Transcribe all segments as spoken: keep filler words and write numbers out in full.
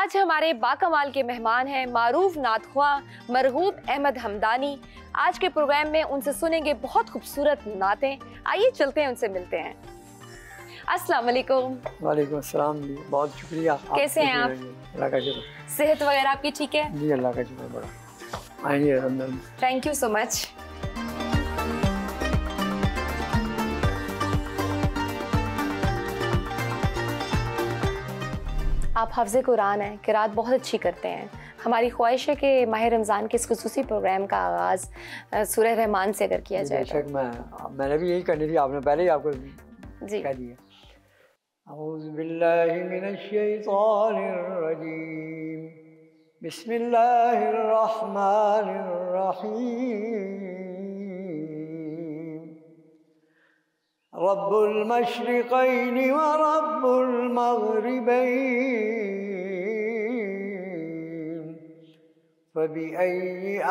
आज हमारे बाकमाल के मेहमान हैं मारूफ नातख्वां मरगूब अहमद हमदानी। आज के प्रोग्राम में उनसे सुनेंगे बहुत खूबसूरत नातें। आइए चलते हैं, उनसे मिलते हैं। अस्सलाम वालेकुम। वालेकुम अस्सलाम जी, बहुत शुक्रिया। कैसे हैं आप? अल्लाह का शुक्र। सेहत वगैरह आपकी ठीक है? जी अल्लाह का शुक्र बड़ा। आइए। Thank you so much. आप हाफ़िज़े कुरान हैं, किरात बहुत अच्छी करते हैं। हमारी ख्वाहिश है कि माह रमज़ान के इस खुसूसी प्रोग्राम का आगाज़ सूरह रहमान से अगर किया जाए। बेशक, मैं मैंने भी यही करनी थी, आपने पहले ही आपको जी कह दिया। औज़ु बिल्लाहि मिनश शैतानिर रजीम, बिस्मिल्लाहिर रहमानिर रहीम। रब्बुल मशरिक़ैनि व रब्बुल मग़रिबैन, फ़बिअय्यि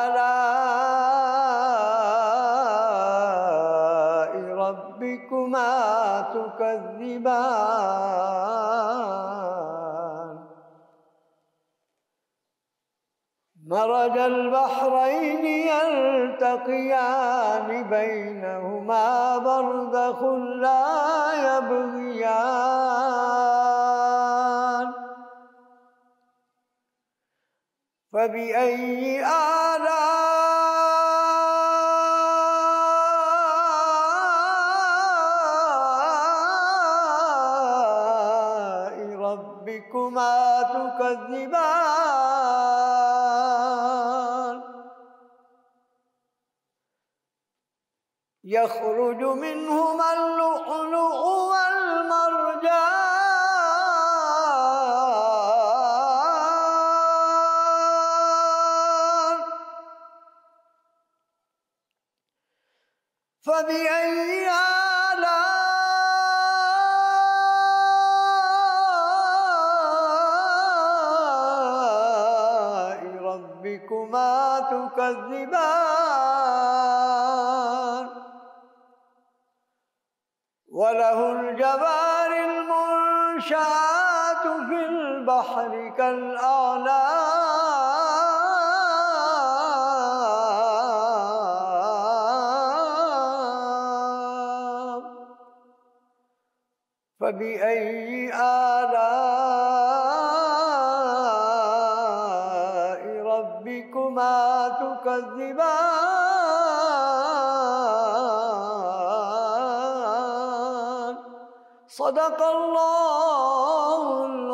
आलाइ रब्बिकुमा तुकज़्ज़िबान। मरजल बहरैनि यल्तक़ियानि बैनहुमा बरज़ख़ुन ला यबग़ियान, फ़बिअय्यि आलाइ रब्बिकुमा तुकज़्ज़िबान। यख़रुजु मिन्हुमल लुअ्लुअु वल मरजान, फ़बिअय्यि आलाइ रब्बिकुमा तुकज़्ज़िबान। वलहुल जवारिल मुंशाअतु फिल बहरि कल आलाम, फ़बिअय्यि आलाइ रब्बिकुमा तुकज़्ज़िबान। सदक़ल्लाहुल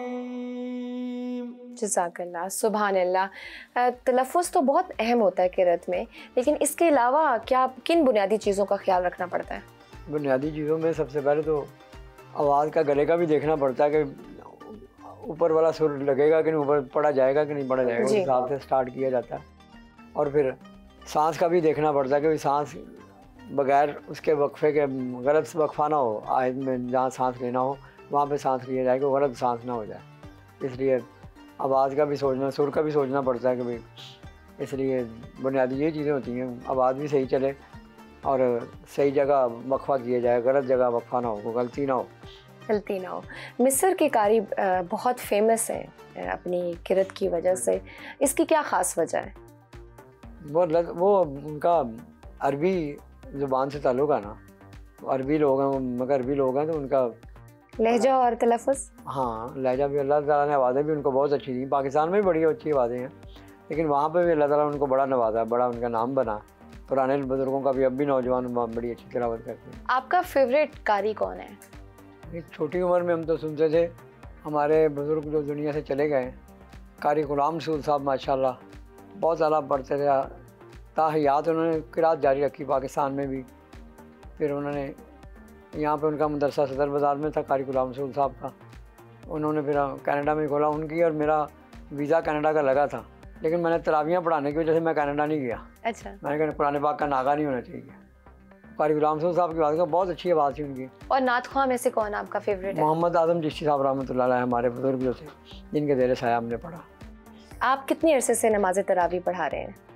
अज़ीम। जज़ाकल्लाह, सुभान अल्लाह। तलफ़्फ़ुज़ तो बहुत अहम होता है किरत में, लेकिन इसके अलावा क्या किन बुनियादी चीज़ों का ख्याल रखना पड़ता है? बुनियादी चीज़ों में सबसे पहले तो आवाज़ का, गले का भी देखना पड़ता है कि ऊपर वाला सुर लगेगा कि नहीं, ऊपर पड़ा जाएगा कि नहीं पड़ा जाएगा, उस हिसाब से स्टार्ट किया जाता है। और फिर सांस का भी देखना पड़ता है कि सांस बगैर उसके वक्फे के गलत वक्फा ना हो, आयत में जहाँ सांस लेना हो वहाँ पे सांस लिया जाए कि गलत सांस ना हो जाए। इसलिए आवाज़ का भी सोचना, सुर का भी सोचना पड़ता है कि भाई, इसलिए बुनियादी ये चीज़ें होती हैं। आवाज़ भी सही चले और सही जगह वक्फा किया जाए, गलत जगह वक्फा ना हो, गलती ना हो गलती ना हो। मिस्र के कारी बहुत फेमस है अपनी किरत की वजह से, इसकी क्या ख़ास वजह है? वो वो उनका अरबी ज़ुबान से ताल्लुक़ है ना, अरबी लोग हैं, मगर अरबी लोग हैं तो उनका लहजा और तलफ़्फ़ुज़, हाँ लहजा भी, अल्लाह ताला ने आवाज़ें भी उनको बहुत अच्छी दी। पाकिस्तान में भी बड़ी अच्छी आवाज़ें हैं, लेकिन वहाँ पे भी अल्लाह ताला उनको बड़ा नवाजा, बड़ा उनका नाम बना। पुराने बुज़ुर्गों का भी अब भी नौजवान बड़ी अच्छी तिलावत करते हैं। आपका फेवरेट कारी कौन है? एक छोटी उम्र में हम तो सुनते थे, हमारे बुज़ुर्ग जो दुनिया से चले गए, कारी ग़ुलाम रसूल साहब माशाल्लाह बहुत ज़्यादा पढ़ते थे, ताहियात उन्होंने किरात जारी रखी पाकिस्तान में भी। फिर उन्होंने यहाँ पे उनका मदरसा सदर बाज़ार में था कारी ग़ुलाम रसूल साहब का, उन्होंने फिर कनाडा में खोला। उनकी और मेरा वीज़ा कनाडा का लगा था, लेकिन मैंने तरावियाँ पढ़ाने की वजह से मैं कनाडा नहीं गया। अच्छा। मैंने कहा कुरान पाक का नागा नहीं होना चाहिए। कारी ग़ुलाम रसूल साहब की आवाज़ का बहुत अच्छी आवाज़ थी उनकी। और नातख्वां में से कौन आपका फेवरेट है? मोहम्मद आज़म चिश्ती साहब रहमतुल्लाह अलैह, हमारे बुज़ुर्ग जो थे, जिनके ज़ेर साया हमने पढ़ा। आप कितनी अरसे से नमाज तरावी पढ़ा रहे हैं?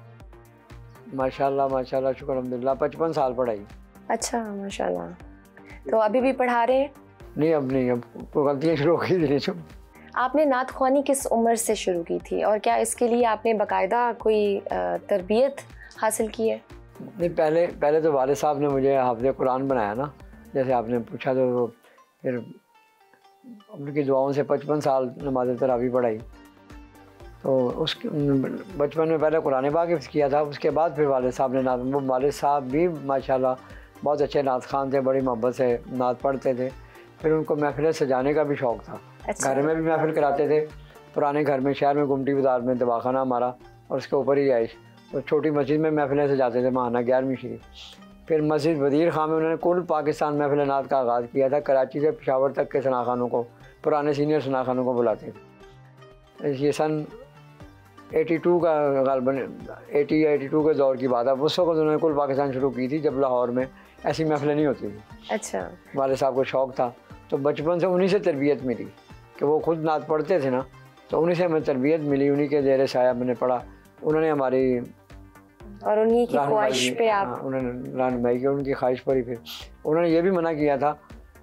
माशाल्लाह माशाल्लाह, शुक्र अल्हम्दुलिल्लाह, पचपन साल पढ़ाई। अच्छा माशाल्लाह। तो अभी भी पढ़ा रहे हैं? नहीं अब नहीं, अब गलतियाँ शुरू हो गई धीरे से। आपने नात ख्वानी किस उम्र से शुरू की थी और क्या इसके लिए आपने बाकायदा कोई तरबियत हासिल की है? नहीं, पहले पहले तो वालिद साहब ने मुझे हाफ़िज़ कुरान बनाया ना, जैसे आपने पूछा, तो फिर उनकी दुआओं से पचपन साल नमाज तरावी पढ़ाई। तो उस बचपन में पहले कुरान पाक हिफ्ज़ किया था, उसके बाद फिर वालिद साहब ने नात, वो वालिद साहब भी माशाल्लाह बहुत अच्छे नात ख़ान थे, बड़ी मोहब्बत से नात पढ़ते थे। फिर उनको महफ़िलें सजाने का भी शौक़ था। अच्छा। घर में भी महफ़िल कराते थे, पुराने घर में, शहर में गुमटी बाज़ार में दवाखाना हमारा और उसके ऊपर ही आइश, तो छोटी मस्जिद में महफ़िलें सजाते थे, महाना ग्यारहवीं शरीफ। फिर मस्जिद वज़ीर खां में उन्होंने कुल पाकिस्तान महफ़िल नात का आगाज़ किया था। कराची से पेशावर तक के सनाखानों को, पुराने सीनियर सनाखानों को बुलाते थे। ये सन बयासी का ग़ालिबन अस्सी या बयासी के दौर की बात है। उस वक्त उन्होंने कुल पाकिस्तान शुरू की थी, जब लाहौर में ऐसी महफ़िलें नहीं होती थी। अच्छा। वाले साहब को शौक़ था, तो बचपन से उन्हीं से तरबियत मिली कि वो खुद नात पढ़ते थे ना, तो उन्हीं से हमें तरबियत मिली, उन्हीं के ज़ेर साया मैंने पढ़ा। उन्होंने हमारी और उन्हीं की ख्वाहिश पे आप, हाँ, उन्होंने रहनुमाई की, उनकी ख्वाहिश पर ही फिर उन्होंने ये भी मना किया था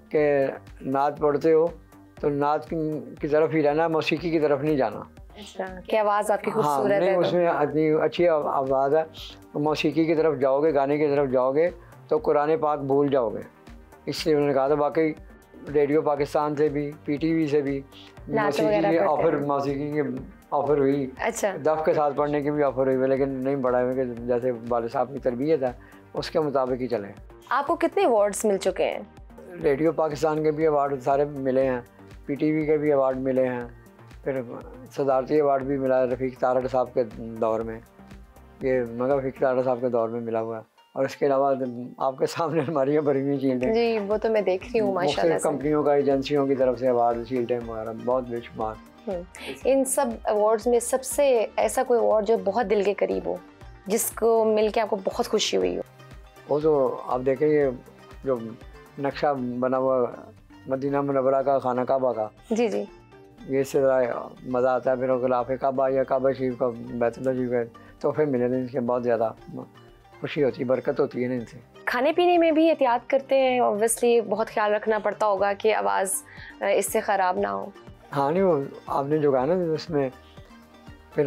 कि नात पढ़ते हो तो नात की तरफ ही रहना, मौसीकी की तरफ नहीं जाना। अच्छा, कि आवाज़ आपकी खूबसूरत हाँ, है, उसमें इतनी अच्छी आवाज़ है, मौसीकी की तरफ जाओगे, गाने की तरफ जाओगे तो कुरान पाक भूल जाओगे। इसलिए उन्होंने कहा था। बाकी रेडियो पाकिस्तान से भी, पीटीवी से भी मौसीकी की ऑफ़र, मौसीकी की ऑफ़र हुई। अच्छा। दफ़ के साथ पढ़ने की भी ऑफ़र हुई, लेकिन नहीं पढ़ा हुए कि जैसे वाले साहब की तरबियत है उसके मुताबिक ही चलें। आपको कितने अवार्ड्स मिल चुके हैं? रेडियो पाकिस्तान के भी अवार्ड सारे मिले हैं, पीटीवी के भी अवार्ड मिले हैं, फिर सदारती अवार्ड भी मिला रफ़ीक तारड़ साहब के दौर में, ये मगर रफ़ीक तारड़ साहब के दौर में मिला हुआ है। और इसके अलावा आपके सामने अलमारियाँ भरी हुई शील्डें। जी, वो तो मैं देख रही हूँ माशाल्लाह से। कंपनियों का, एजेंसियों की तरफ से अवार्ड, शील्डें वगैरह बहुत बेशुमार। इन सब अवार्ड्स में सबसे ऐसा कोई अवार्ड जो बहुत दिल के करीब हो, जिसको मिलके आपको बहुत खुशी हुई हो? वो तो आप देखें, ये जो नक्शा बना हुआ मदीना मुनव्वरा का, खाना काबा का, जी जी, ये इससे ज़रा मज़ा आता है। फिर ग़िलाफ़े काबा या काबा शरीफ का, बैतुल्लाह शरीफ के तोहफे मिले थे, इनसे बहुत ज़्यादा खुशी होती है, बरकत होती है ना इनसे। खाने पीने में भी एहतियात करते हैं, ऑब्वियसली बहुत ख्याल रखना पड़ता होगा कि आवाज़ इससे ख़राब ना हो। हाँ, नहीं, वो आपने जो कहा ना उसमें, फिर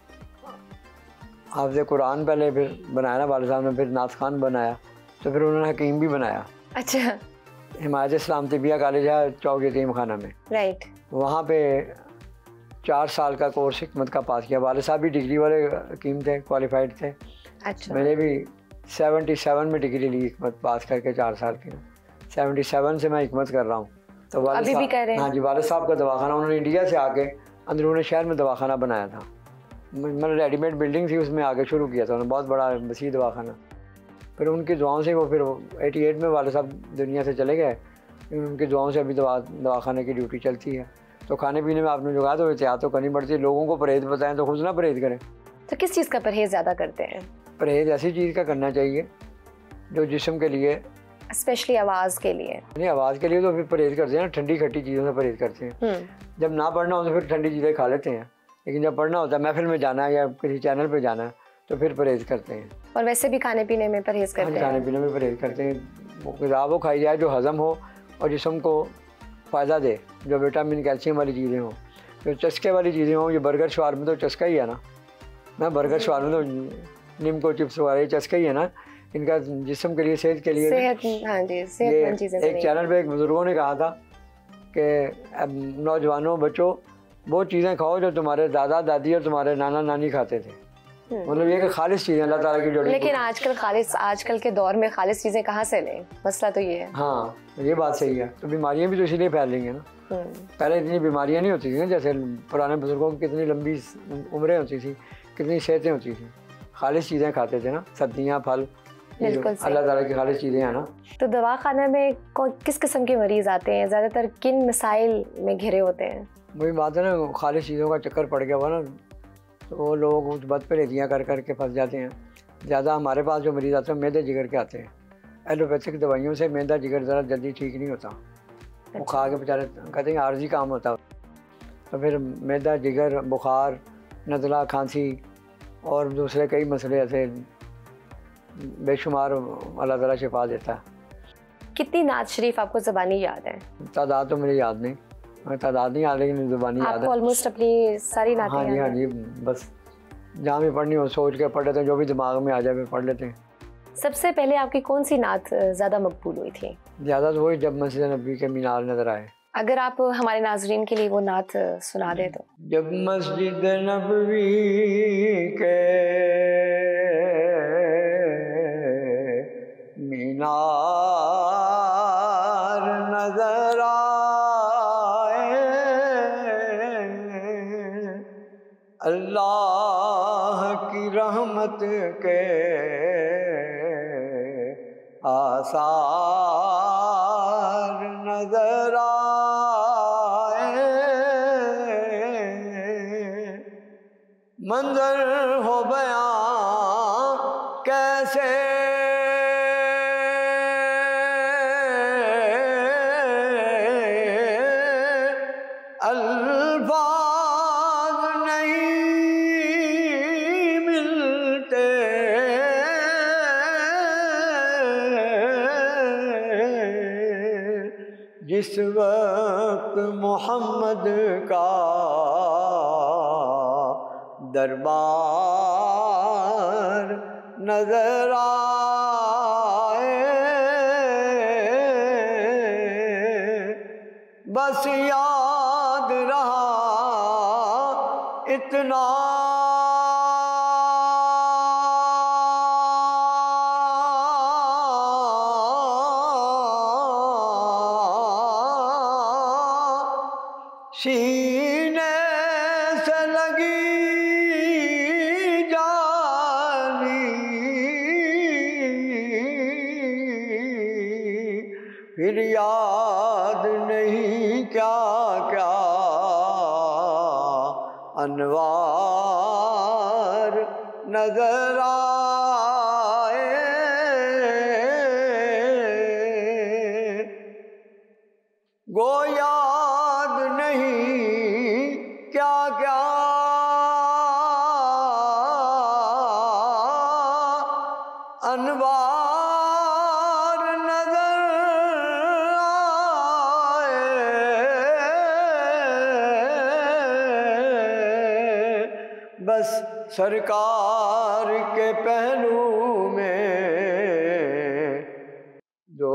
हाफ़िज़ कुरान पहले फिर बनाया ना वालिद साहब ने, फिर नात ख़ान बनाया, तो फिर उन्होंने हकीम भी बनाया। अच्छा। हिमायत इस्लाम तिबिया कॉलेज है चौक यतीम खाना में, राइट, वहाँ पे चार साल का कोर्स हिकमत का पास किया। वालिद साहब भी डिग्री वाले हकीम थे, क्वालिफाइड थे। अच्छा। मैंने भी सतहत्तर में डिग्री ली हिकमत पास करके, चार साल की। सतहत्तर से मैं हिकमत कर रहा हूँ। तो अभी भी कर रहे हैं? हाँ जी, वालिद साहब का दवाखाना उन्होंने इंडिया से आके अंदरूनी शहर में दवाखाना बनाया था। मैंने रेडीमेड बिल्डिंग थी, उसमें आगे शुरू किया था उन्होंने, बहुत बड़ा वसी दवाखाना। फिर उनकी दुआओं से वो फिर अठासी में वालिद साहब दुनिया से चले गए। उनकी दुआओं से अभी दवा दवाखाने की ड्यूटी चलती है। तो खाने पीने में आपने जो कहा, तो एहतियात तो करनी पड़ती है। लोगों को परहेज़ बताएं तो खुद ना परहेज़ करें। तो किस चीज़ का परहेज़ ज़्यादा करते हैं? परहेज़ ऐसी चीज़ का करना चाहिए जो जिस्म के लिए, स्पेशली आवाज़ के लिए। नहीं, आवाज़ के लिए तो फिर परहेज़ करते हैं ना, ठंडी खट्टी चीज़ों से परहेज़ करते हैं। जब ना पढ़ना हो तो फिर ठंडी चीज़ें खा लेते हैं, लेकिन जब पढ़ना होता है, महफिल में जाना है या किसी चैनल पे जाना है, तो फिर परहेज़ करते हैं। और वैसे भी खाने पीने में परहेज़ करते हैं? खाने पीने में परहेज़ करते हैं। वो ग़िज़ा वो खाई जाए जो हज़म हो और जिस्म को फ़ायदा दे, जो विटामिन कैल्शियम वाली चीज़ें हों। जो चस्के वाली चीज़ें हों, ये बर्गर शवार में तो चस्का ही है ना, ना बर्गर शवार में तो निम्को चिप्स वाले चस्का ही है ना। इनका जिस्म के लिए, सेहत के लिए, सेहत, हाँ जी, सेहतमंद चीज़ें। एक चैनल पे एक बुज़ुर्गों ने कहा था कि नौजवानों, बच्चों, वो चीज़ें खाओ जो तुम्हारे दादा दादी और तुम्हारे नाना नानी खाते थे। मतलब ये कि खालिस चीज़ें अल्लाह ताला की जोड़ी। लेकिन आजकल खालिस, आजकल के दौर में खालिस चीज़ें कहाँ से लें? मसला तो ये है। हाँ, ये बात सही है। तो बीमारियाँ भी तो इसीलिए फैल रही हैं ना। पहले इतनी बीमारियाँ नहीं होती थी ना, जैसे पुराने बुजुर्गों की कितनी लंबी उम्रें होती थी, कितनी सेहतें होती थी। खालिस चीज़ें खाते थे ना, सब्जियाँ, फल, अल्लाह ताला की खालिस चीज़ें हैं ना। तो दवाखाना में किस किस्म के मरीज़ आते हैं? ज़्यादातर किन मसाइल में घिरे होते हैं? वही बात है ना, खालिस चीज़ों का चक्कर पड़ गया हुआ ना, तो वो लोग उस बद परहेज़ियाँ कर कर के फंस जाते हैं। ज़्यादा हमारे पास जो मरीज़ आते हैं मैदे जिगर के आते हैं। एलोपैथिक दवाइयों से मैदा जिगर ज़रा जल्दी ठीक नहीं होता। अच्छा। वो खा के बेचारे कहते हैं आर्जी काम होता है। तो फिर मैदा जिगर, बुखार, नज़ला, खांसी और दूसरे कई मसले ऐसे बेशुमार अल्लाह ताला शिफा देता है। कितनी नात शरीफ आपको ज़बानी याद है? तादाद तो मुझे याद नहीं, तादाद नहीं याद लेकिन जुबानी याद आपको है। ऑलमोस्ट अपनी सारी नातें हाँ जी हाँ याद हैं। जी, बस जहाँ भी पढ़नी हो सोच के पढ़ लेते हैं, जो भी दिमाग में आ जाए फिर पढ़ लेते हैं। सबसे पहले आपकी कौन सी नात ज़्यादा मकबूल हुई थी? ज़्यादा तो वही जब मस्जिद नबी के मीनार नजर आए। अगर आप हमारे नाजरीन के लिए वो नात सुना दें तो। जब मस्जिद नबवी के मीनार नजर आए, अल्लाह की रहमत के आसार नजर आए, मंजर हो बयां कैसे अल्फाज नहीं मिलते, जिस वक्त मोहम्मद का दरबार नजर आए, बस याद रहा इतना सीने से लगी जानी, फिर याद नहीं क्या क्या अनवार नजर आए, गो याद नहीं क्या क्या अनवार नजर आए, बस सरकार के पहलू में जो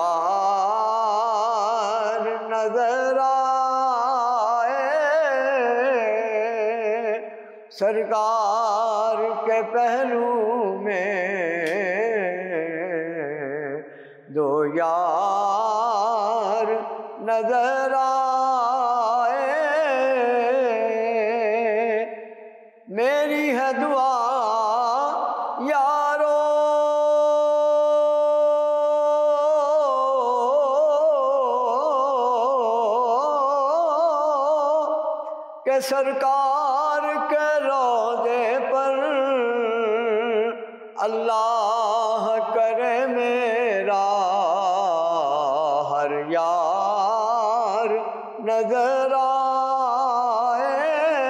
यार नजर आए, सरकार के पहलू में जो यार नजर आए, मेरी है दुआ यारो के सरकार के रोज़े पर अल्लाह करे मेरा हर यार नजर आए।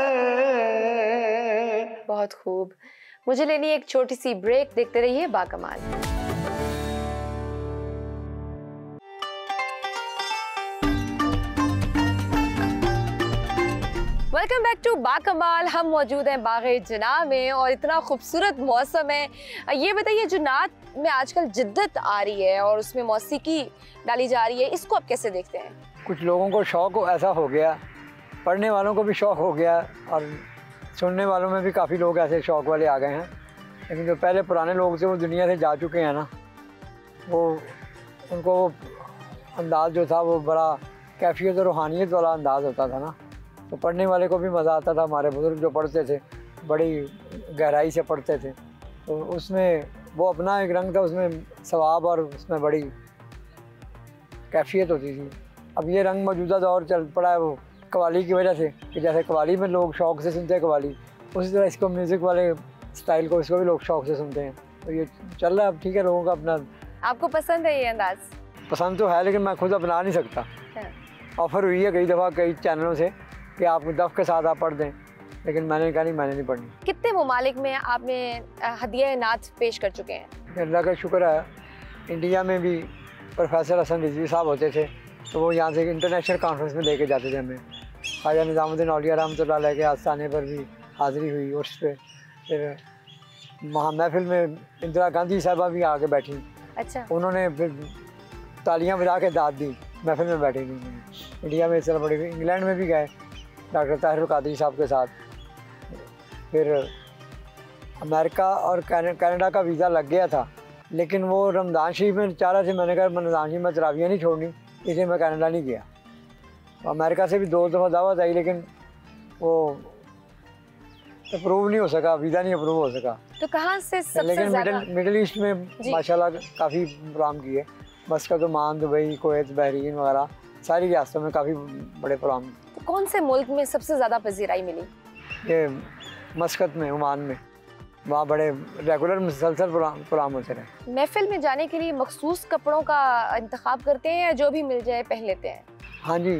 बहुत खूब। मुझे लेनी एक छोटी सी ब्रेक, देखते रहिए Bakamal. Welcome back to Bakamal. हम मौजूद हैं बाग़े जना में और इतना खूबसूरत मौसम है। ये बताइए, जो नात में आजकल जिद्दत आ रही है और उसमें मौसीकी डाली जा रही है, इसको आप कैसे देखते हैं? कुछ लोगों को शौक़ ऐसा हो गया, पढ़ने वालों को भी शौक़ हो गया और सुनने वालों में भी काफ़ी लोग ऐसे शौक़ वाले आ गए हैं। लेकिन जो पहले पुराने लोग थे वो दुनिया से जा चुके हैं ना, वो उनको अंदाज़ जो था वो बड़ा कैफियत और रूहानियत वाला अंदाज़ होता था ना, तो पढ़ने वाले को भी मज़ा आता था। हमारे बुज़ुर्ग जो पढ़ते थे बड़ी गहराई से पढ़ते थे, तो उसमें वो अपना एक रंग था, उसमें सवाब और उसमें बड़ी कैफियत होती थी। अब ये रंग मौजूदा दौर चल पड़ा है वो कवाली की वजह से, कि जैसे कवाली में लोग शौक़ से सुनते हैं कवाली, उसी तरह इसको म्यूज़िक वाले स्टाइल को इसको भी लोग शौक़ से सुनते हैं। तो ये चल रहा है अब, ठीक है, लोगों का अपना। आपको पसंद है ये अंदाज़? पसंद तो है, लेकिन मैं खुद अपना नहीं सकता। ऑफ़र हुई है कई दफ़ा कई चैनलों से कि आप दफ़ के साथ आप पढ़ दें, लेकिन मैंने कहा नहीं, मैंने नहीं पढ़नी। कितने ममालिक में आपने हदिया नात पेश कर चुके हैं? अल्लाह का शुक्र है, इंडिया में भी प्रोफेसर हसन रिजवी साहब होते थे, तो वो यहाँ से इंटरनेशनल कॉन्फ्रेंस में लेके जाते थे हमें। ख्वाजा निज़ामुद्दीन औलिया रहमतुल्लाह अलैह के आस्थाने पर भी हाज़िरी हुई उस पर। फिर वहाँ महफिल में इंदिरा गांधी साहबा भी आके बैठी। अच्छा। उन्होंने फिर तालियां बजा के दाद दी, महफिल में बैठे थी। इंडिया में इस तरह बड़ी, इंग्लैंड में भी गए डॉक्टर ताहिर कादरी साहब के साथ। फिर अमेरिका और कनाडा का वीज़ा लग गया था, लेकिन वो रमज़ान शरीफ में चाह रहा था। मैंने कहा रमज़ान शरीफ में तरावियाँ नहीं छोड़नी, इसलिए मैं कनाडा नहीं गया। तो अमेरिका से भी दो दफ़ा दावत आई, लेकिन वो अप्रूव नहीं हो सका, वीज़ा नहीं अप्रूव हो सका। तो कहाँ से सबसे लेकिन मिडिल मिडिल ईस्ट में माशाल्लाह काफ़ी प्रोग्राम किए। Muscat, Oman, Dubai, Kuwait, Bahrain वगैरह सारी रियासतों में काफ़ी बड़े प्रोग्राम। तो कौन से मुल्क में सबसे ज़्यादा पजीराई मिली? ये मस्कत में, ओमान में, वहाँ बड़े रेगुलर मुसलसल प्रोग्राम होते रहे। महफिल में जाने के लिए मखसूस कपड़ों का इंतखाब करते हैं या जो भी मिल जाए पहन लेते हैं? हाँ जी,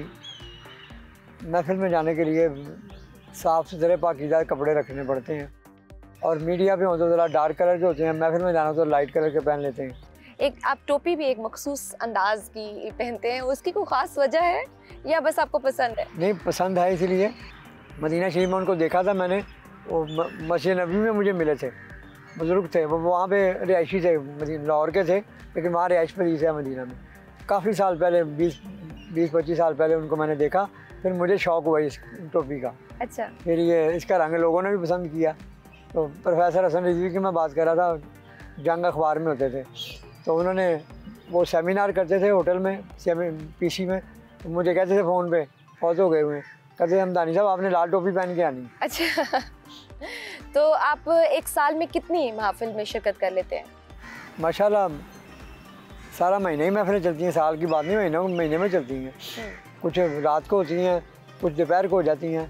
महफिल में जाने के लिए साफ़ सुथरे पाकीज़ा कपड़े रखने पड़ते हैं, और मीडिया पे हो तो ज़रा डार्क कलर के होते हैं, महफिल में जाना तो लाइट कलर के पहन लेते हैं। एक आप टोपी भी एक मखसूस अंदाज की पहनते हैं, उसकी कोई ख़ास वजह है या बस आपको पसंद है? नहीं, पसंद है इसीलिए। मदीना शरीफ में उनको देखा था मैंने, वो मस्जिद नबी में मुझे मिले थे, बुज़ुर्ग थे वो, वहाँ पे रिहायशी थे, लाहौर के थे, लेकिन वहाँ रिहाइश पजीज है मदीना में। काफ़ी साल पहले, बीस बीस पच्चीस साल पहले उनको मैंने देखा, फिर मुझे शौक़ हुआ इस टोपी का। अच्छा। फिर ये इसका रंग लोगों ने भी पसंद किया। तो प्रोफेसर हसन रिजवी की मैं बात कर रहा था, जंग अखबार में होते थे, तो उन्होंने वो सेमिनार करते थे होटल में, पीसी में, तो मुझे कहते थे फ़ोन पे, फौत हो गए हुए, कहते हमदानी साहब आपने लाल टोपी पहन के आनी। अच्छा। तो आप एक साल में कितनी महफिल में शिरकत कर लेते हैं? माशाल्लाह सारा महीने ही महफिलें चलती हैं, साल की बात नहीं, महीनों महीने में चलती हैं। कुछ रात को होती हैं, कुछ दोपहर को हो जाती हैं।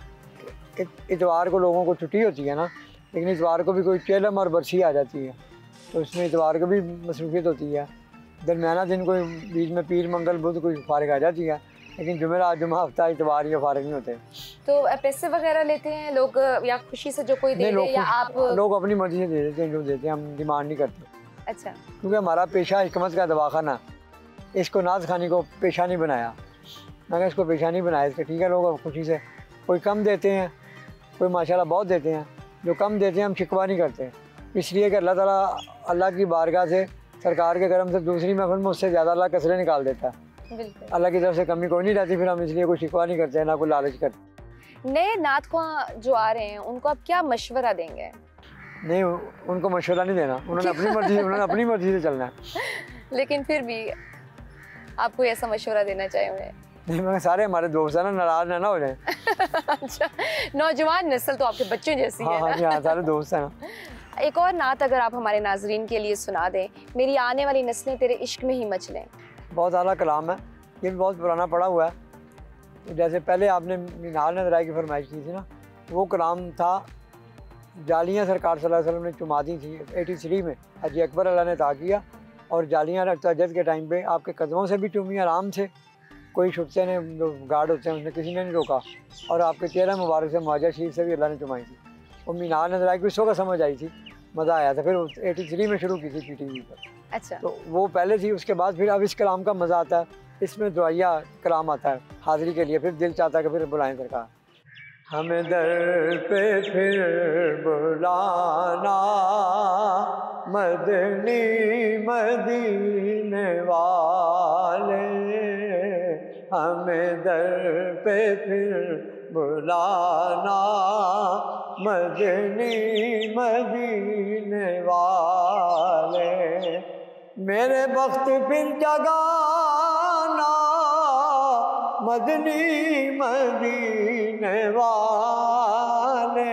इतवार को लोगों को छुट्टी होती है ना, लेकिन इतवार को भी कोई चेलम और बरसी आ जाती है, तो उसमें इतवार को भी मसरूफियत होती है। दरमियाना दिन कोई बीच में पीर मंगल बुध कोई फारिग आ जाती है, लेकिन जुमेरात जुमा हफ्ता इतवार या फारिग नहीं होते। तो पैसे वगैरह लेते हैं लोग या खुशी से जो कोई दे दे, या आप? लोग अपनी मर्जी से दे देते हैं, जो देते हैं, हम डिमांड नहीं करते। अच्छा। क्योंकि हमारा पेशा हिकमत का दवाखाना, इसको नाज खानी को पेशा नहीं बनाया। मैंने इसको पेशा नहीं बनाया, इसका ठीक है, लोग खुशी से, कोई कम देते हैं, कोई माशाल्लाह बहुत देते हैं। जो कम देते हैं हम शिकवा नहीं करते, इसलिए कि अल्लाह ताला अल्लाह की बारगाह से, सरकार के करम से दूसरी महफिल में उससे ज़्यादा अल्लाह कसरे निकाल देता है। बिल्कुल। अल्लाह की तरफ से कमी कोई नहीं रहती, फिर हम इसलिए कोई शिकवा नहीं करते हैं, ना कोई लालच करते। नए नात ख्वां जो आ रहे हैं उनको आप क्या मशवरा देंगे? नहीं, उनको मशवरा नहीं देना, उन्होंने अपनी मर्जी उन्होंने अपनी मर्जी से चलना है। लेकिन फिर भी आप कोई ऐसा मशवरा देना चाहे उन्हें? नहीं, मैं सारे हमारे दोस्त हैं ना, नाराज ना ना हो जाए। अच्छा, नौजवान नस्ल तो आपके बच्चों जैसी हाँ, है ना? हाँ, हाँ, सारे दोस्त हैं ना। एक और नात अगर आप हमारे नाजरीन के लिए सुना दें, मेरी आने वाली नस्लें तेरे इश्क में ही मचलें। बहुत आला कलाम है, ये भी बहुत पुराना पड़ा हुआ है। तो जैसे पहले आपने मीनार नज़राए की फरमाइश की थी ना, वो कलाम था, जालियाँ सरकार सल्लल्लाहु अलैहि वसल्लम ने चुमा दी थी एटी थ्री में, हजी अकबर अल्लाह ने ता किया, और जालियाँ तजद के टाइम पे आपके कदमों से भी चुमी आराम से, कोई शुक्से ने, जो गार्ड होते हैं उसने, किसी ने नहीं रोका, और आपके चेहरा मुबारक से मुआजा शरीफ से भी अल्लाह ने चुमाई थी। वो मीनार नजर आई, उस वक्त समझ आई थी, मज़ा आया था। फिर एटी थ्री में शुरू की थी पी टी वी पर। अच्छा। तो वो पहले थी, उसके बाद फिर अब इस कलाम का मज़ा आता है, इसमें दुआया कलाम आता है हाज़िरी के लिए, फिर दिल चाहता है कि फिर बुलाएं सरकार। हमें दर पे फिर बुलाना मदनी मदीने वाले, हमें दर पे फिर बुलाना मदनी मदीने वाले, मेरे वक्त फिर जगाना मदनी मदीने वाले,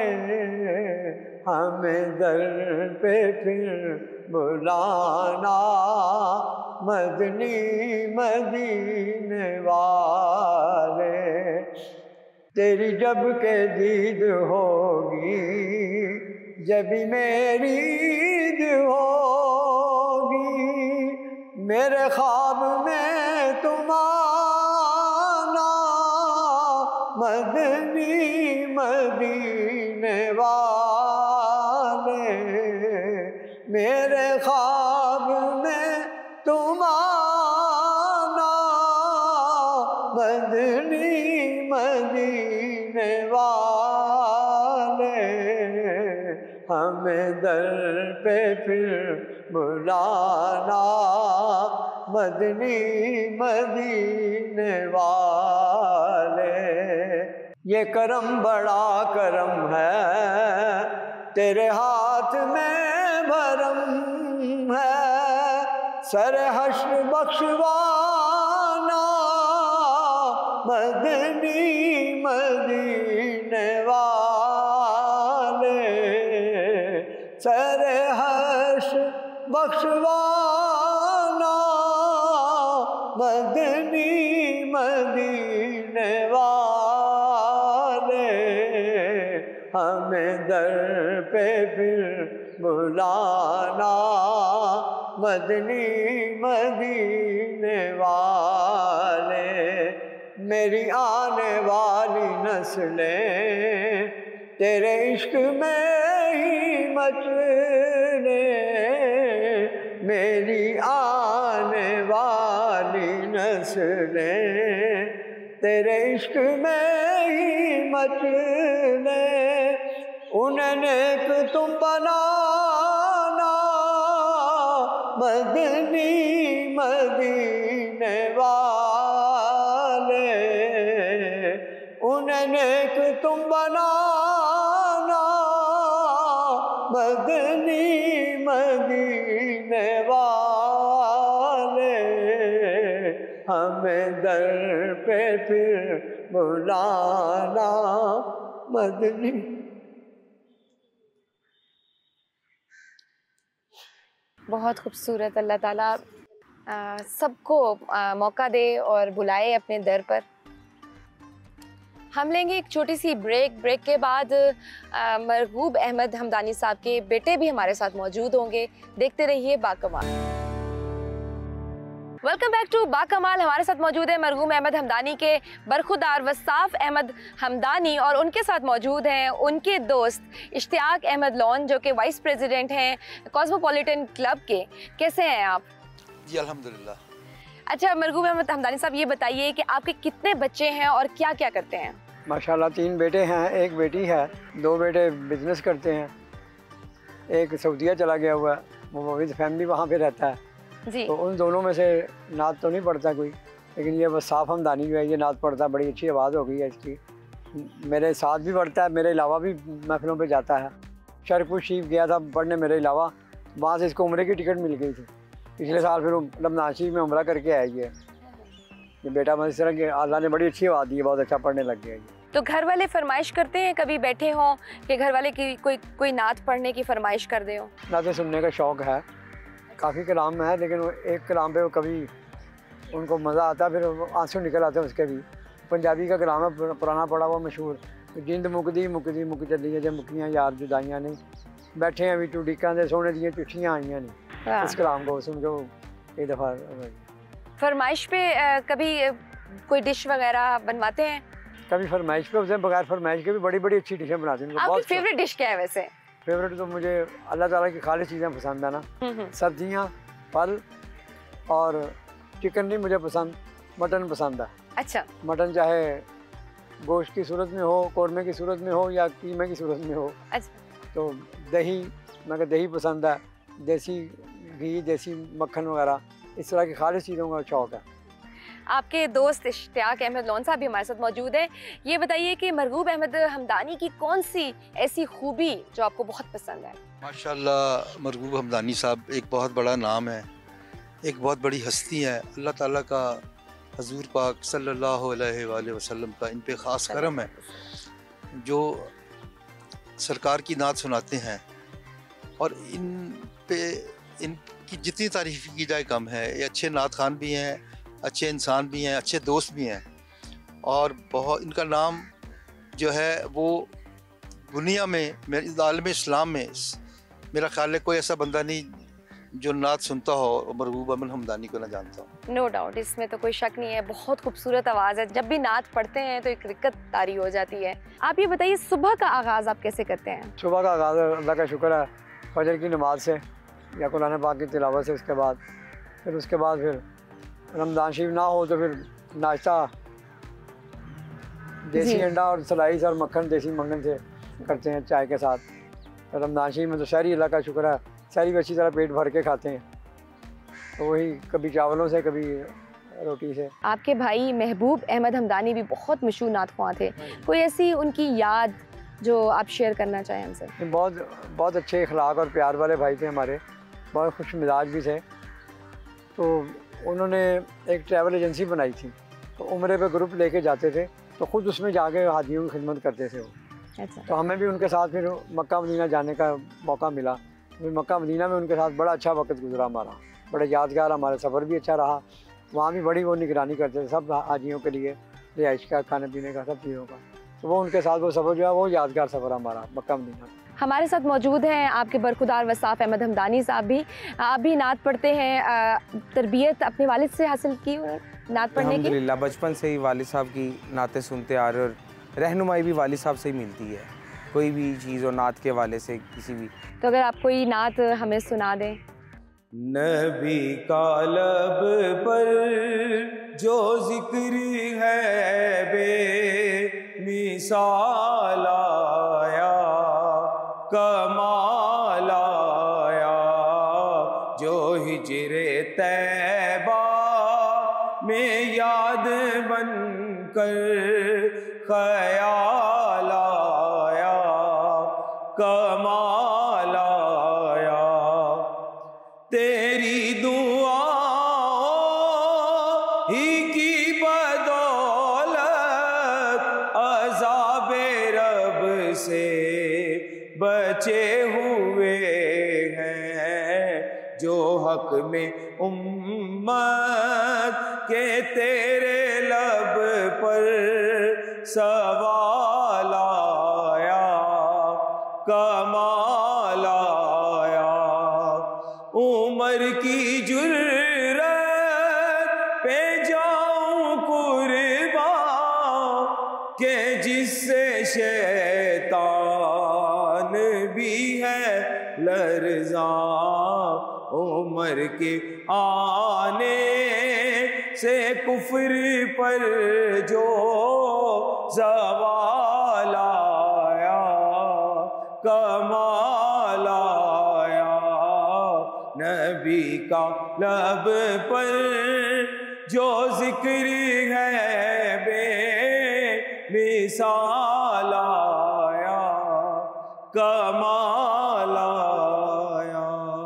हमें दर पे फिर बुलाना मदनी मदीने वाले, तेरी जब के दीद होगी जब मेरी ईद होगी, मेरे ख्वाब में तुम आना मदनी मदीने वाले, मेरे ख्वाब में तुम आना हमें दर पे फिर बुलाना, मदनी मदीने वाले। ये करम बड़ा करम है, तेरे हाथ में भरम है, सर हश्र बख्शवाना, मदनी मदीने वाले। सर हश्र बख्शवाना, मदनी मदीने वाले। हमें दर पे फिर बुलाना, मदनी मदीने वाले। मेरी आने वाली नस्लें तेरे इश्क में ही मचले, मेरी आने वाली नस्लें तेरे इश्क में ही मचले। उन्हें नेक तुम बनाना, मदनी मदीने वाले। उन्हें नेक तुम बनाना, मदनी मदीने वाले। हमें दर पे फिर बुलाना, मदनी। बहुत खूबसूरत। अल्लाह ताला सबको मौका दे और बुलाए अपने दर पर। हम लेंगे एक छोटी सी ब्रेक। ब्रेक के बाद मरगूब अहमद हमदानी साहब के बेटे भी हमारे साथ मौजूद होंगे। देखते रहिए Bakamal. Welcome back to Bakamal. हमारे साथ मौजूद है मरगूब अहमद हमदानी के बरखुदार वसाफ अहमद हमदानी और उनके साथ मौजूद हैं उनके दोस्त इश्तियाक अहमद लोन जो कि वाइस प्रेसिडेंट हैं कॉस्मोपॉलिटन क्लब के। कैसे हैं आप? जी अल्हम्दुलिल्लाह। अच्छा मरगूब अहमद हमदानी साहब, ये बताइए कि आपके कितने बच्चे हैं और क्या क्या करते हैं? माशाल्लाह तीन बेटे हैं, एक बेटी है। दो बेटे बिजनेस करते हैं, एक सऊदीया चला गया हुआ है, वो विद फैमिली वहाँ पे रहता है जी। तो उन दोनों में से नात तो नहीं पढ़ता कोई, लेकिन ये वसाफ हमदानी जो है ये नात पढ़ता है। बड़ी अच्छी आवाज़ हो गई है इसकी। मेरे साथ भी पढ़ता है, मेरे अलावा भी महफिलों पे जाता है। शरफुल शरीफ गया था पढ़ने मेरे अलावा, वहाँ से इसको उम्रे की टिकट मिल गई थी पिछले साल। फिर लबनान शरीफ में उम्रा करके आया ये ये बेटा। मैं इस तरह के अल्लाह ने बड़ी अच्छी आवाज़ दी है, बहुत अच्छा पढ़ने लग गया ये। तो घर वाले फरमाइश करते हैं, कभी बैठे हों कि घर वाले की कोई कोई नात पढ़ने की फरमाइश कर दे हो? नातें सुनने का शौक़ है, काफ़ी कलाम में है, लेकिन वो एक कलाम पे वो कभी उनको मज़ा आता है, फिर आंसू निकल आते हैं उसके भी। पंजाबी का कलाम है पुराना पड़ा हुआ मशहूर, जिंद मुकदी मुकदी मुक चली है, जब मुकियाँ यार जुदाइयाँ नहीं, बैठे हैं भी टूडिकां दे सोने दियां चिट्ठियाँ आईयां नहीं। इस कलाम को सुन के एक दफ़ा फरमाइश पे आ, कभी कोई डिश वगैरह बनवाते हैं? कभी फरमाइश पे होते हैं, बगैर फरमाइश के भी बड़ी बड़ी अच्छी डिशें बनाते हैं। आपकी फेवरेट डिश क्या है वैसे? फेवरेट तो मुझे अल्लाह ताला की खाली चीज़ें पसंद है ना, सब्जियाँ, फल और चिकन नहीं मुझे पसंद, मटन पसंद है। अच्छा। मटन चाहे गोश्त की सूरत में हो, कौरमे की सूरत में हो या कीमे की सूरत में हो। अच्छा। तो दही, मैं दही पसंद है, देसी घी, देसी मक्खन वगैरह, इस तरह की खाली चीज़ों का शौक़ है। आपके दोस्त इश्तियाक अहमद लोन साहब भी हमारे साथ मौजूद हैं। ये बताइए कि मरगूब अहमद हमदानी की कौन सी ऐसी खूबी जो आपको बहुत पसंद है? माशाल्लाह मरगूब हमदानी साहब एक बहुत बड़ा नाम है, एक बहुत बड़ी हस्ती है। अल्लाह ताला का हजूर पाक सल्लल्लाहु अलैहि वसल्लम का इन पे ख़ास करम है जो सरकार की नात सुनाते हैं, और इन पे इनकी जितनी तारीफ़ की जाए कम है। ये अच्छे नात खान भी हैं, अच्छे इंसान भी हैं, अच्छे दोस्त भी हैं, और बहुत इनका नाम जो है वो दुनिया में, मेरे आलम इस्लाम में मेरा ख्याल है कोई ऐसा बंदा नहीं जो नात सुनता हो और मरगूब अहमद हमदानी को ना जानता हो। नो डाउट, इसमें तो कोई शक नहीं है। बहुत खूबसूरत आवाज़ है, जब भी नात पढ़ते हैं तो एक रिक्कत तारी हो जाती है। आप ये बताइए सुबह का आगाज़ आप कैसे करते हैं? सुबह का आगाज़ अल्लाह का शुक्र है फजर की नमाज से या कुरान पाक की तिलावत से, उसके बाद फिर उसके बाद फिर रमज़ान शरीफ ना हो तो फिर नाश्ता देसी अंडा और स्लाइस और मक्खन, देसी मक्खन से करते हैं चाय के साथ। रमज़ान शरीफ में तो शहरी इलाका शुक्र है, शहरी भी अच्छी तरह पेट भर के खाते हैं, तो वही कभी चावलों से कभी रोटी से। आपके भाई महबूब अहमद हमदानी भी बहुत मशहूर नात ख्वां थे, कोई ऐसी उनकी याद जो आप शेयर करना चाहें हमसे? बहुत बहुत अच्छे अखलाक और प्यार वाले भाई थे हमारे, बहुत खुश मिजाज भी थे। तो उन्होंने एक ट्रैवल एजेंसी बनाई थी, तो उम्रे पे ग्रुप लेके जाते थे, तो ख़ुद उसमें जाके हाजियों की खिदमत करते थे वो। अच्छा। तो हमें भी उनके साथ फिर मक्का मदीना जाने का मौका मिला, फिर मक्का मदीना में उनके साथ बड़ा अच्छा वक्त गुजरा हमारा, बड़ा यादगार हमारा सफ़र भी अच्छा रहा। वहाँ भी बड़ी वो निगरानी करते थे सब हाजियों के लिए, रिहाइश का, खाने पीने का, सब चीज़ों का। तो वो उनके साथ वो सफ़र जो है वो यादगार सफ़र हमारा मक्का मदीना। हमारे साथ मौजूद हैं आपके बरखुदार वसाफ़ अहमद हमदानी साहब भी। आप भी नात पढ़ते हैं, तरबियत अपने वालिद से हासिल की नात पढ़ने की? अल्हम्दुलिल्लाह, बचपन से ही वालिद साहब की नातें सुनते आ रहे और रहनुमाई भी वालिद साहब से ही मिलती है, कोई भी चीज़ और नात के वाले से किसी भी। तो अगर आप कोई नात हमें सुना दें। नबी का लब पर जो जिक्र है बे मिसाल आया, कमाल आया, जो हिजरे तैबा में याद बन कर ख्याल आया, कमाल आया, तेरी दुआ ही की बदौलत अज़ाबे रब से बचे हुए हैं, जो हक में उम्मत के तेरे लब पर सवाल आया, कमाल आया, उमर की जुर्रत पे जाऊं कुर्बान के जिससे शैतान भी है लर्ज़ा, उमर के आने से कुफ्र पर जो ज़वाल आया, कमाल आया, नबी का लब पर जो जिक्र है बे मिसाल आया, कमाल आया।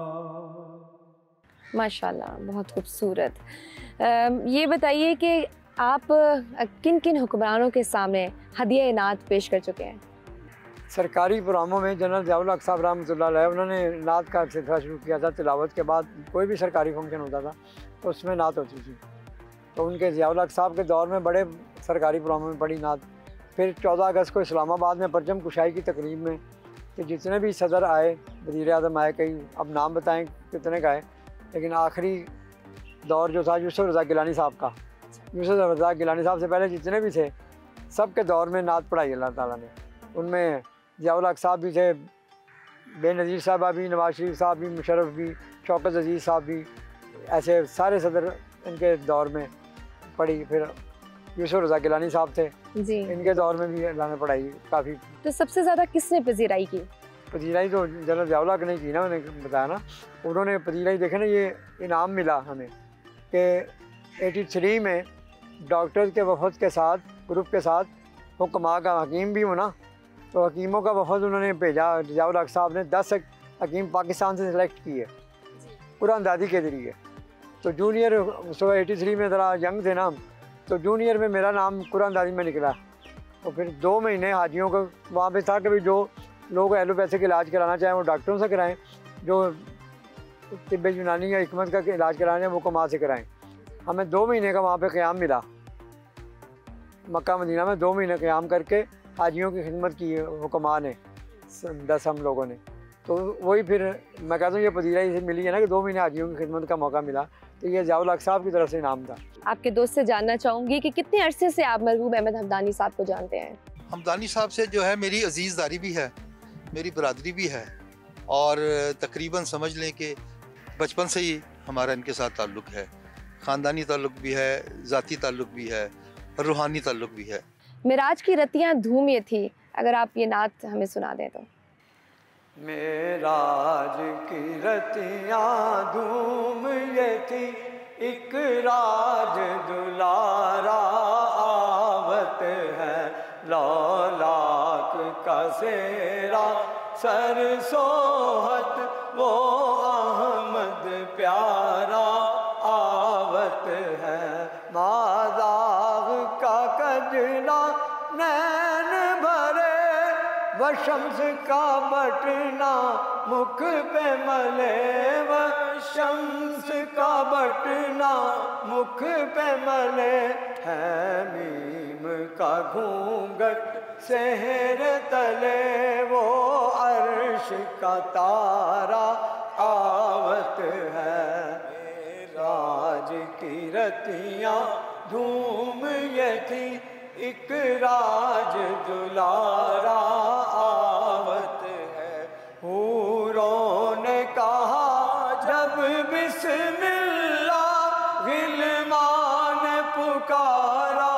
माशाल्लाह, बहुत खूबसूरत। ये बताइए कि आप किन किन हुक्मरानों के सामने हदिया नात पेश कर चुके हैं? सरकारी प्रोग्रामों में जनरल ज़ियाउल हक साहब रहमतुल्लाह अलैह उन्होंने नात का सिलसिला शुरू किया था। तिलावत के बाद कोई भी सरकारी फंक्शन होता था तो उसमें नात होती थी, तो उनके ज़ियाउल हक साहब के दौर में बड़े सरकारी प्रोग्रामों में पड़ी नात। फिर चौदह अगस्त को इस्लामाबाद में परचम कुशाई की तकरीब में कि जितने भी सदर आए, वज़ीर आज़म आए, कई अब नाम बताएं कितने का है, लेकिन आखिरी दौर जो था यूसुफ रज़ा गिलानी साहब का, यूसुफ रज़ा गिलानी साहब से पहले जितने भी थे सब के दौर में नात पढ़ाई अल्लाह ताला ने। उनमें ज़ियाउल हक साहब भी थे, बेनज़ीर साहबा भी, नवाज शरीफ साहब भी, मुशर्रफ भी, शौकत अजीज़ साहब भी, ऐसे सारे सदर इनके दौर में पढ़ी। फिर यूसुफ रज़ा गिलानी साहब थे जी, इनके दौर में भी अल्लाह ने पढ़ाई काफ़ी। तो सबसे ज़्यादा किसने पजीराई की? पजीराई तो जनरल ज़ियाउल हक ने की ना, मैंने बताया ना, उन्होंने पजीराई देखे ना, ये इनाम मिला हमें कि तिरासी में डॉक्टर के वफद के साथ, ग्रुप के साथ, हुक्मा का हकीम भी हो ना, तो हकीमों का वफद उन्होंने भेजा। ज़ियाउल हक साहब ने दस हकीम पाकिस्तान से सिलेक्ट किए कुरान दादी के ज़रिए। तो जूनियर सो एटी थ्री में ज़रा यंग थे ना, तो जूनियर में मेरा नाम कुरान दादी में निकला। तो फिर दो महीने हाजियों को वहाँ पे था कि भाई जो लोग एलोपैथिक इलाज कराना चाहें वो डॉक्टरों से कराएं, जो तिब्बे यूनानी या हिकमत का इलाज कराना है वो कुमा से कराएं। हमें दो महीने का वहाँ पे क़याम मिला, मक्का मदीना में दो महीने क़याम करके हाजियों की खिदमत की हुक्मा ने, दस हम लोगों ने। तो वही फिर मैं कहता हूँ ये पजीराई से मिली है ना कि दो महीने हाजियों की खिदमत का मौका मिला, तो ये ज़ियाउल हक साहब की तरफ से इनाम था। आपके दोस्त से जानना चाहूँगी कि कितने अरसे से आप मरहूम अहमद हमदानी साहब को जानते हैं? हमदानी साहब से जो है मेरी अजीज़दारी भी है, मेरी बरादरी भी है, और तकरीबन समझ लें कि बचपन से ही हमारा इनके साथ ताल्लुक़ है, ख़ानदानी ताल्लुक़ भी है, ज़ाती ताल्लुक़ भी है और रूहानी ताल्लुक़ भी है। मिराज की रतियाँ धूम ये थी, अगर आप ये नात हमें सुना दें तो। मेराज की रतियाँ धूम ये थी, एक राज दुलारा आवत है, लौलाक का सेरा सर सोहत वो अहमद प्यारा आवत है। मादाग का कजरा नैन भरे, व शम्स का बटना मुख पे मले, व शम्स का बटना मुख पे मले, है मीम का घूंघट सहर तले, वो अर्श का तारा आवत है। राज की रतियाँ धूम ये थी, एक राज दुलारा आवत है। हूरों ने कहा जब बिस्मिल्लाह, गिलमान पुकारा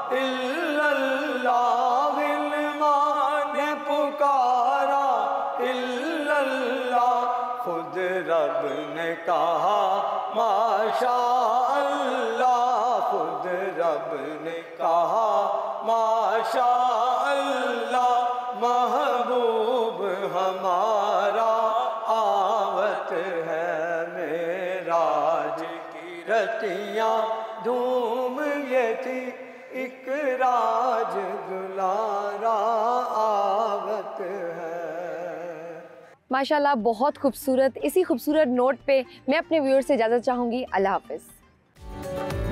इल्लल्लाह, गिलमान पुकारा इल्लल्लाह। खुद रब ने कहा माशा अल्लाह, खुद रब ने कहा माशा अल्लाह, महबूब हमारा आवत है। मेराज की रतियाँ धूम ये थी, एक राज दुलारा आवत है। माशाल्लाह, बहुत खूबसूरत। इसी खूबसूरत नोट पे मैं अपने व्यूअर्स से इजाज़त चाहूँगी। अल्लाह हाफ़िज़।